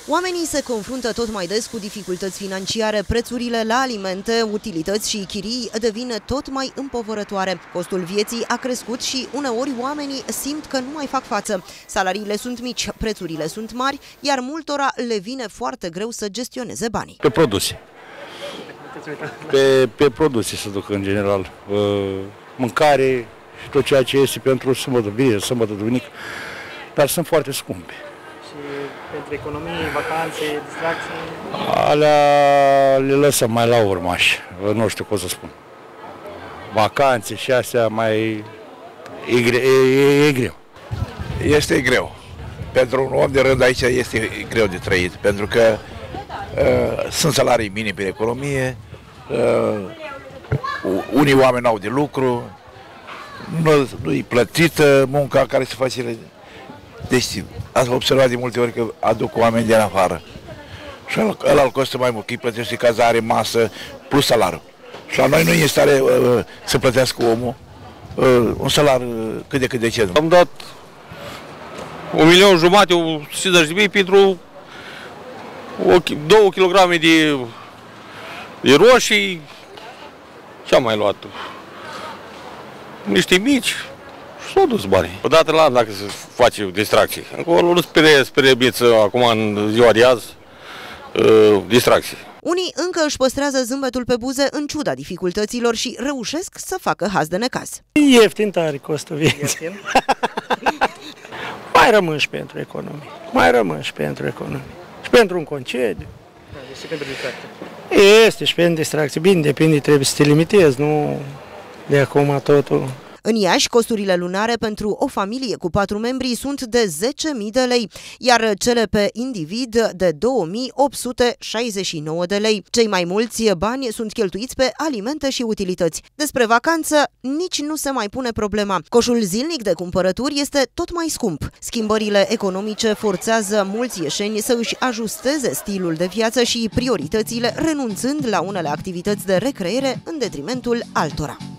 Oamenii se confruntă tot mai des cu dificultăți financiare, prețurile la alimente, utilități și chirii devin tot mai împovărătoare. Costul vieții a crescut și uneori oamenii simt că nu mai fac față. Salariile sunt mici, prețurile sunt mari, iar multora le vine foarte greu să gestioneze banii. Pe produse. Pe produse se duc în general. Mâncare și tot ceea ce este pentru sâmbătă, vineri, sâmbătă, duminică, dar sunt foarte scumpe. Și pentru economie, vacanțe, distracții? Alea le lăsăm mai la urmă, așa. Nu știu cum să spun. Vacanțe și astea mai... E greu. Este greu. Pentru un om de rând aici este greu de trăit, pentru că sunt salarii minime pe economie, unii oameni au de lucru, nu-i plătită munca care se face. Deci, ați observat de multe ori că aduc oameni din afară. Și ăla îl costă mai mult, că îi plătește cazare, masă, plus salariu. Și la noi nu e în stare să plătească omul un salariu cât de cât decent. Am dat 1,5 milion, 50.000 pentru 2 kg de roșii. Ce-am mai luat? Niște mici. Și s-au dus banii. Odată la an, dacă se face distracții. Acolo nu spere biță acum în ziua de azi, distracții. Unii încă își păstrează zâmbetul pe buze în ciuda dificultăților și reușesc să facă haz de necaz. Ieftin tare costul vieții. Mai rămân și pentru economie. Mai rămân și pentru economie. Și pentru un concediu. Și pentru distracție. Este și pentru distracție. Bine, depinde, trebuie să te limitezi, nu de acum totul. În Iași, costurile lunare pentru o familie cu 4 membri sunt de 10.000 de lei, iar cele pe individ de 2.869 de lei. Cei mai mulți bani sunt cheltuiți pe alimente și utilități. Despre vacanță nici nu se mai pune problema. Coșul zilnic de cumpărături este tot mai scump. Schimbările economice forțează mulți ieșeni să își ajusteze stilul de viață și prioritățile, renunțând la unele activități de recreere în detrimentul altora.